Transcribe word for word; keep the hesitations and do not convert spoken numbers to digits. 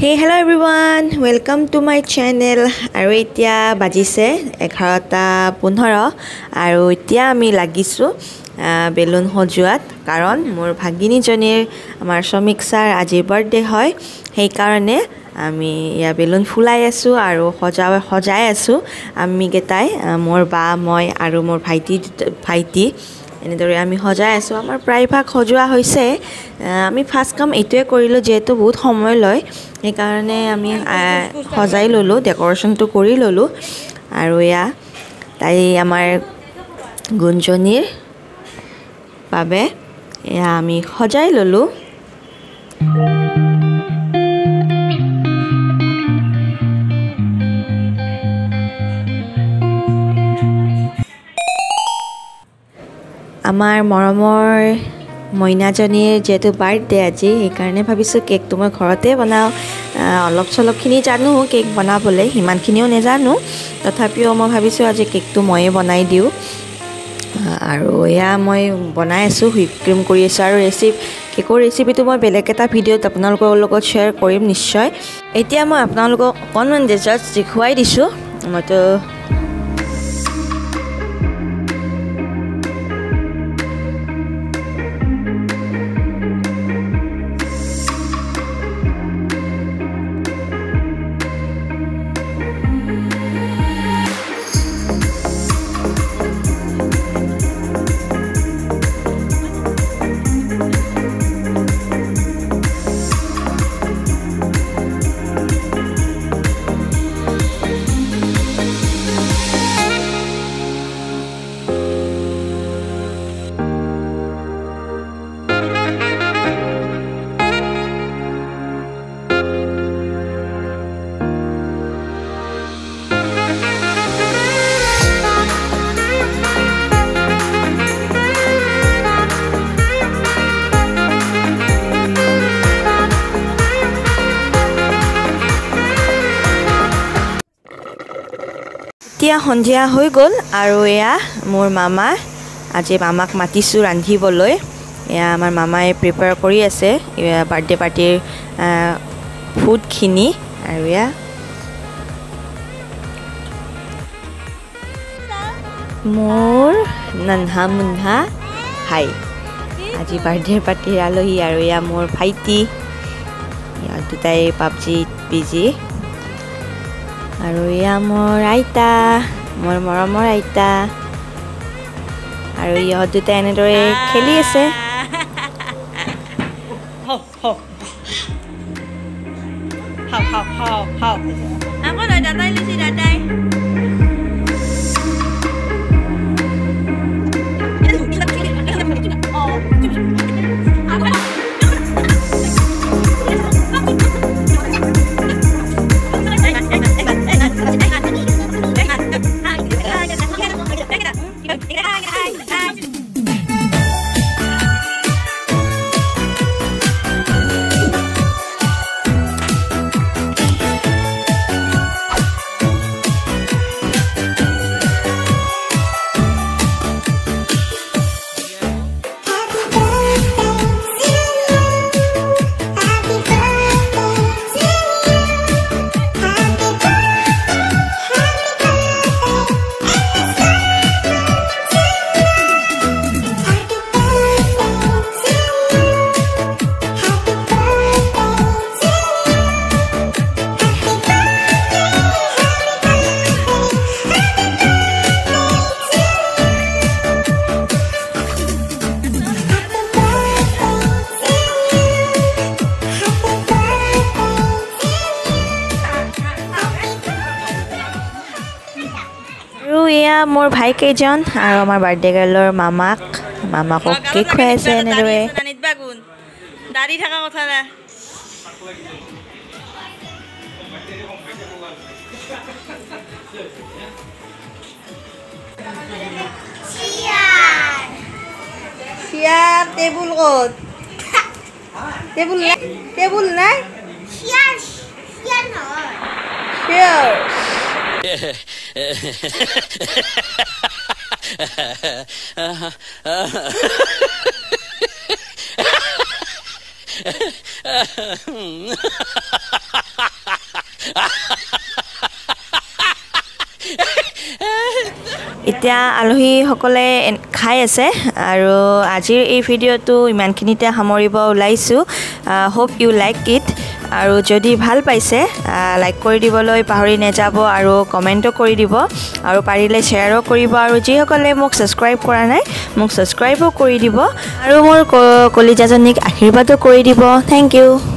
Hey, hello everyone. Welcome to my channel. আৰু এতিয়া বাজিছে এঘাৰটা পোন্ধৰ আৰু এতিয়া আমি লাগিছো বেলুন সজোৱাত কাৰণ মোৰ ভাগিনীজনীৰ আমাৰ শ্ৰমিক ছাৰ আজি বাৰ্থডে হয় সেই কাৰণে আমি ইয়া বেলুন ফুলাই আছো আৰু সজাই সজাই আছো আমি গেটাই মোৰ বা মই আৰু মোৰ ভাইটি ভাইটি এনেদৰে আমি সজাই আছো আমাৰ প্ৰায়ভাগ সজোৱা হৈছে আমি ফাৰ্স্ট কাম এটোৱে কৰিলো যেটো বহুত সময় লয় এই কাৰণে আমি সজাই ললো ডেকোৰেশনটো কৰি ললো আৰু ইয়া তাই আমাৰ গুঞ্জনীৰ বাবে ইয়া আমি সজাই ললো আমাৰ মৰমৰ মইনাজনীৰ যেটো বাৰ্থডে আজি এই কাৰণে ভাবিছো কেক তো মই ঘৰতে বনাও অলপ চলপখিনি জানো কেক বনাবলৈ হিমানখিনিও নেজানো তথাপিও মই ভাবিছো আজি কেক তো ময়ে বনাই দিও আৰু এয়া মই বনাই আছো হুইপ ক্ৰীম কৰি আছো আৰু ৰেচিপি কেকৰ ৰেচিপিটো মই বেলেগ এটা ভিডিঅ'ত আপোনালোকৰ লগত শেয়াৰ কৰিম নিশ্চয় এতিয়া মই আপোনালোকক অকণমান ডেজাৰ্ট দেখুৱাই দিছো মইতো এতিয়া সন্ধিয়া হৈ গল আৰু এয়া মোৰ মামা আজি মামাক মাতিছো ৰান্ধিবলৈ এয়া আমাৰ মামাই প্ৰিপেয়াৰ কৰি আছে বাৰ্থডে পাৰ্টিৰ ফুড খিনি আৰু এয়া মোৰ ননহা মুনহা হাই আজি বাৰ্থডে পাৰ্টিৰ আলহী আৰু এয়া মোৰ ভাইটি ইয়া দুটাই পাবজি বিজি আৰু ইয়া মোৰ আইতা মোৰ মৰমৰ আইতা আৰু ইহঁত দুটা এনেদৰে খেলি আছে হাও হাও হাও হাও হাও হাও আকৌ দাদাই লিছি দাদাই এয়া মোৰ ভাই কেজন আৰু আমাৰ বাৰ্থডে গাৰ্লৰ মামাক মামাকক কেক খুৱাইছে এনেদৰে দাড়ি থাকা কথা না চিয়ার চিয়ার টেবুল কত টেবুল নাই টেবুল নাই চিয়ার চিয়ার নহয় চিয়ার এতিয়া আলহীসকলে খাই আছে আৰু আজিৰ এই ভিডিঅ'টো ইমানখিনিতে সামৰিব ওলাইছোঁ হোপ ইউ লাইক ইট আৰু যদি ভাল পাইছে লাইক কৰি দিবলৈ পাহৰি নাযাব আৰু কমেণ্টো কৰি দিব আৰু পাৰিলে শ্বেয়াৰো কৰিব আৰু যিসকলে মোক ছাবস্ক্ৰাইব কৰা নাই মোক ছাবস্ক্ৰাইবো কৰি দিব আৰু মোৰ কলিজাজনীক আশীৰ্বাদো কৰি দিব থেংক ইউ